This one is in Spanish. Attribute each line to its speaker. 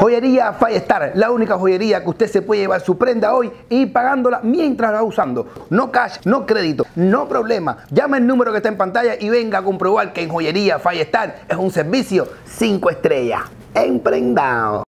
Speaker 1: Joyería Firestar, la única joyería que usted se puede llevar su prenda hoy y pagándola mientras la va usando. No cash, no crédito, no problema. Llama el número que está en pantalla y venga a comprobar que en Joyería Firestar es un servicio 5 estrellas. Emprendado.